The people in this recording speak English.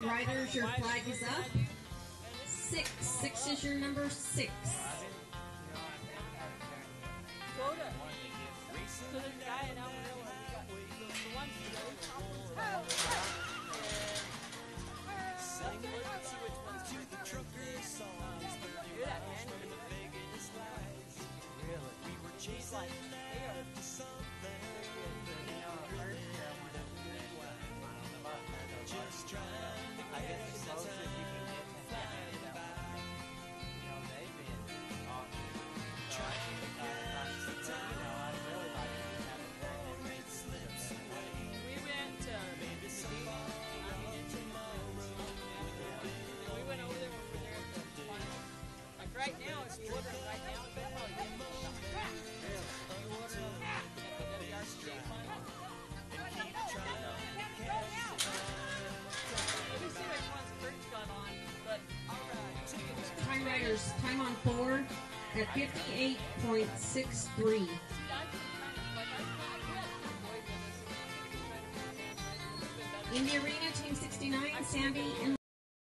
Riders, your flag is up. 6. 6 is your number 6. So there's a guy in Amarillo, the ones who know let's see which one's your Hear that, man? Really? She's like, they are just trying to I guess the closest you can get to heaven is that way. You know, they've been awesome. Trying to catch the time. You know, I'd really like to have it done. We went to we went over there when we were there at the final. Like right now, if you order it right now, it's probably get it. You order them at the WRC final. Let me see which one's Kurt's got on, but Time Riders, time on 4 at 58.63. In the arena, Team 69, Sandy and